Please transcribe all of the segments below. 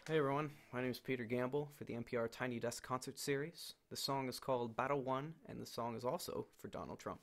Hey everyone, my name is Peter Gamble for the NPR Tiny Desk Concert Series. The song is called Battle One, and the song is also for Donald Trump.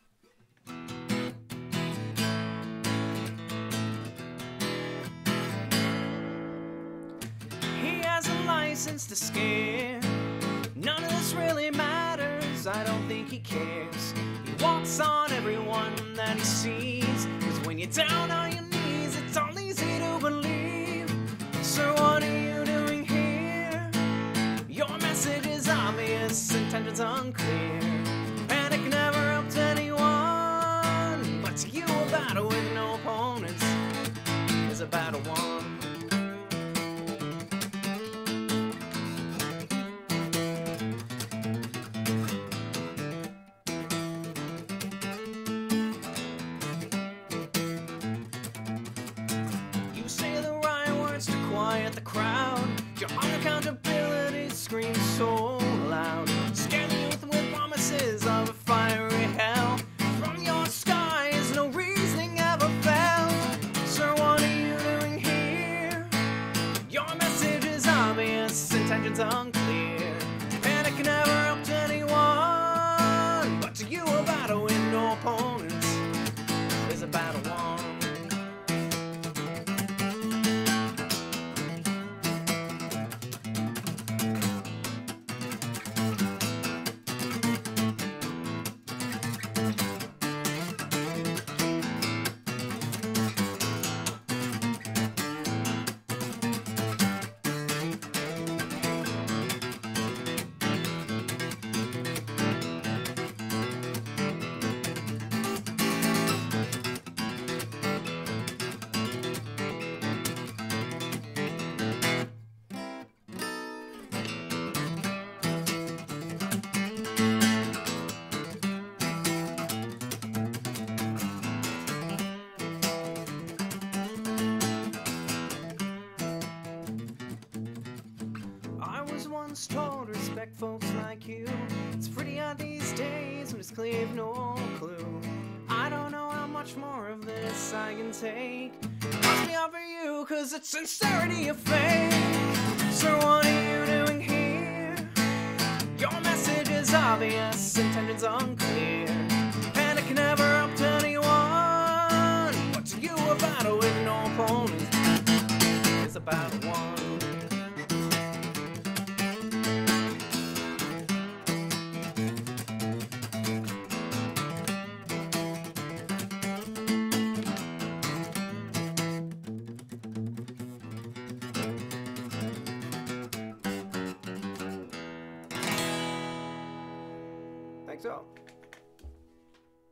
He has a license to scare. None of this really matters, I don't think he cares. He walks on everyone that he sees, 'cause when you're down on your knees, it's all easy to believe. So what are you doing here? Your message is obvious, intentions unclear. Panic never helped anyone, but to you a battle with no opponents is a battle won. You say the right words to quiet the crowd. Your unaccountability screams so loud. Scare the youth with promises of a fiery hell. From your skies, no reasoning ever fell. So what are you doing here? Your message is obvious, intentions unclear. Panic never helped anyone, but to you a battle with no opponents is a battle won. I was once told to respect folks like you. It's pretty odd these days when it's clear you've no clue. I don't know how much more of this I can take. Must be out for you, 'cause it's sincerity or fake. So what are you doing here? Your message is obvious, intentions unclear. Panic never helped anyone, but to you a battle with no opponent is a battle won. Thanks all.